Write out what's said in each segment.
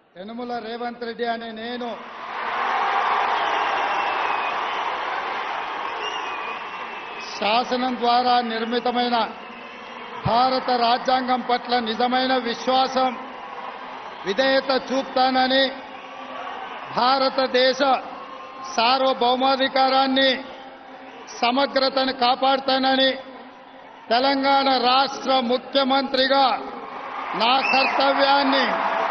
యనుమల రేవంత్ రెడ్డి అనే నేను శాసనం ద్వారా నిర్మితమైన భారత రాజ్యాంగం పట్ల నిజమైన విశ్వాసం విధేయత చూపుతానని భారతదేశ సార్వభౌమాధికారాన్ని సమగ్రతను కాపాడుతానని తెలంగాణ రాష్ట్ర ముఖ్యమంత్రిగా నా కర్తవ్యాన్ని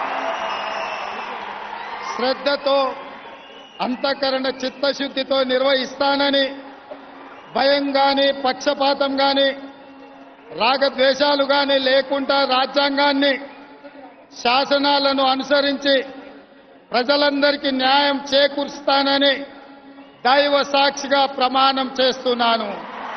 శ్రద్ధతో అంతఃకరణ చిత్తశుద్ధితో నిర్వహిస్తానని భయం గాని పక్షపాతం గాని రాగద్వేషాలు గాని లేకుండా రాజ్యాంగాన్ని శాసనాలను అనుసరించి ప్రజలందరికీ న్యాయం చేకూరుస్తానని దైవ సాక్షిగా ప్రమాణం చేస్తున్నాను.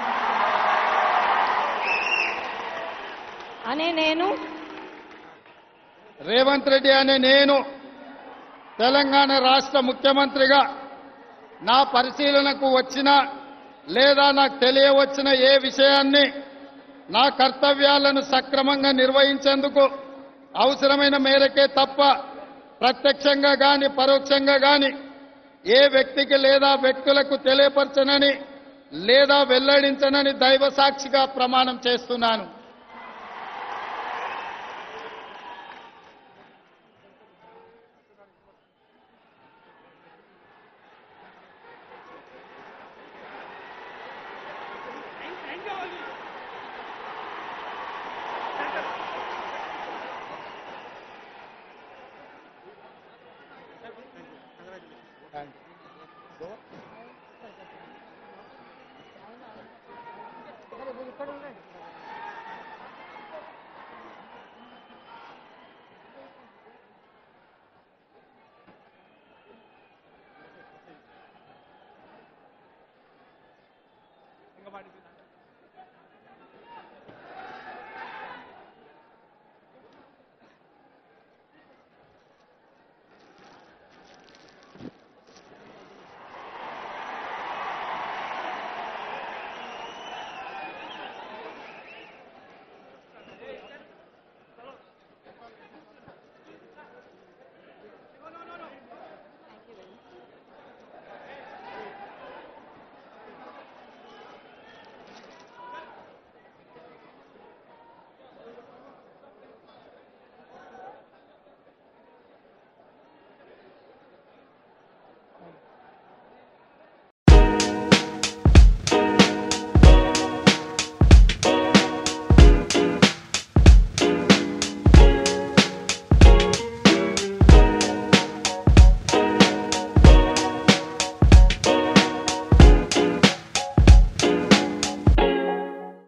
రేవంత్ రెడ్డి అనే నేను తెలంగాణ రాష్ట్ర ముఖ్యమంత్రిగా నా పరిశీలనకు వచ్చిన లేదా నాకు తెలియవచ్చిన ఏ విషయాన్ని నా కర్తవ్యాలను సక్రమంగా నిర్వహించేందుకు అవసరమైన మేరకే తప్ప ప్రత్యక్షంగా గాని పరోక్షంగా గాని ఏ వ్యక్తికి లేదా వ్యక్తులకు తెలియపరచనని లేదా వెల్లడించనని దైవ సాక్షిగా ప్రమాణం చేస్తున్నాను.